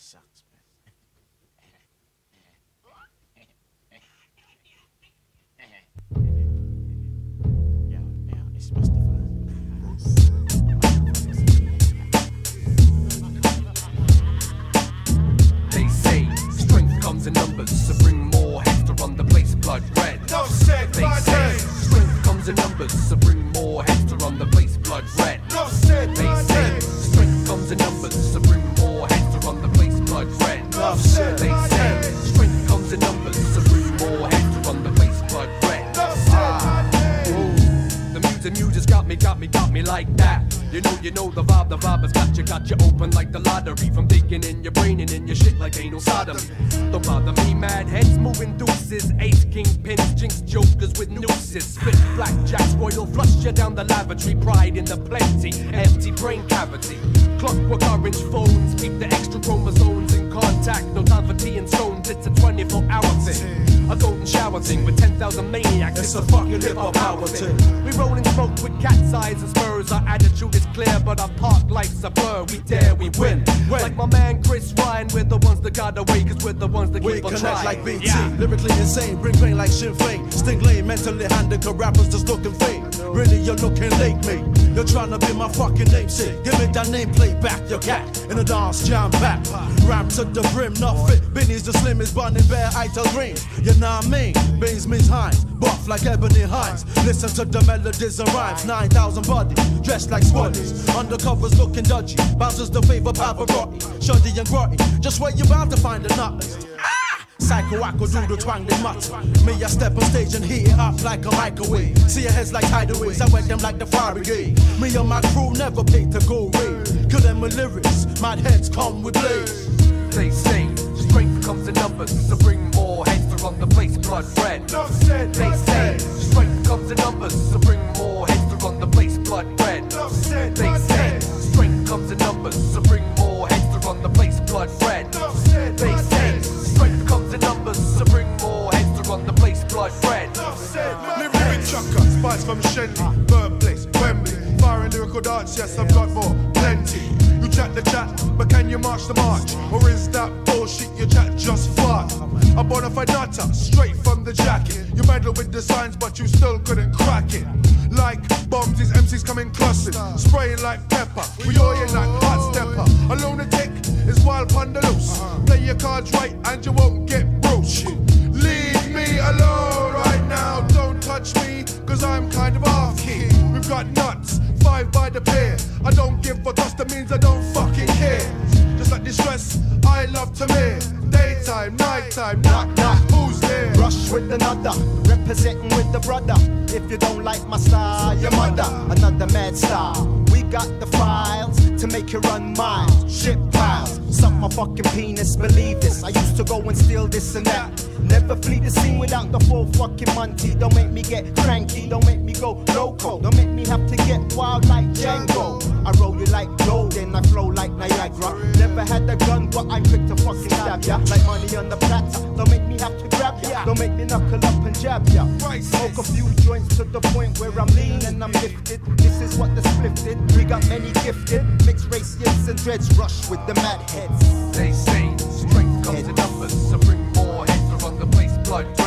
sucks, man. Yo, it's Mustafa. They say strength comes in numbers, so bring more heads to run the place blood red. No said, They say strength comes in numbers, so bring more heads to run the place blood red. no said, They say strength comes in numbers, so bring more heads to run the place blood red. Enough said, They say strength comes in numbers, so bring more heads to run the place blood red. The music got me like that. You know the vibe has got you open like the lottery. From digging in your brain and in your shit like anal sodomy. Don't bother me, mad heads moving deuces, ace, king, pins, jinx, jokers with nooses. Spit blackjacks, royal flush you down the lavatory. Pride in the plenty, empty brain cavity. Clockwork orange phones, keep the extra chromosomes in contact. No time for tea and stones, it's a 24-hour thing. A golden shower thing with 10,000 maniacs. It's a fucking hip-hop power thing. We rolling smoke with cat's eyes and spurs. Our attitude is clear, but our park life's a blur. We dare, we win. Like my man Chris Ryan, we're the ones that got away, cause we're the ones that We keep on connect trying. like BT, lyrically insane, bring pain like Sinn Féin. Sting lane, mentally handicapped rappers just looking fake. Really, you're looking late, mate. You're trying to be my fucking namesake. Give me that nameplate back, your cat in a dance jam pack. Rap to the brim, not fit. Benny's the slimmest, Bunny Bear, Ital Green. You know what I mean? Baines means Hines, buff like Ebony Hines. Listen to the melodies and rhymes. 9,000 bodies, dressed like squaddies. Undercovers looking dodgy, bounces the favor Pavarotti. Shoddy and grotty, just where you bound to find the nutters. Psycho, I could do the twang they mutter. Me, I step on stage and heat it up like a microwave. See your heads like hideaways, I wet them like the fire brigade. Me and my crew never paid to go raid. Kill them with lyrics, mad heads come with blades. They say strength comes in numbers, so bring more heads to run the place blood red. They say strength comes in numbers, so bring more heads to run the place blood red. They say strength comes in numbers, so bring more heads to run the place blood red. They say strength comes in numbers, so bring more heads to run the place blood red. Lyric chucker, spice from Shenley, birthplace, Wembley. Fire and lyrical dance, yes, I've got more, plenty. You chat the chat, but can you march the march? Or is that bullshit you chat just fart? A bonafide nutter, straight from the jacket. You meddle with the signs, but you still couldn't crack it. Like bombs, these MCs come in clusters, spraying like pepper. We all in like hot stepper. A lunatic is wild pon the loose. Play your cards right and you won't get broached. Leave me alone right now, don't touch me, cause I'm kind of off key. We've got nuts, 5 by the pair. I don't give a toss, that means I don't fucking care. Just like distress, I love to me. Daytime, nighttime, knock knock, who's there? Rush with another, representing with the brother. If you don't like my style, your mother, another mad style. We got the files to make you run miles, shit piles. Suck my fucking penis, believe this. I used to go and steal this and that. Never flee the scene without the full fucking Monty. Don't make me get cranky, don't make me go loco. Don't make me have to get wild like Django. I roll you like gold and I flow like Niagara. Never had a gun, but I'm quick to fucking stab ya. Like money on the platter. Don't make me have to grab ya. Don't make me knuckle up and jab ya. Smoke a few joints to the point where I'm lean and I'm lifted. This is what the split did. We got many gifted. Mixed race yips and dreads rush with the mad heads. They say strength comes in numbers, so bring more heads to run the place blood red.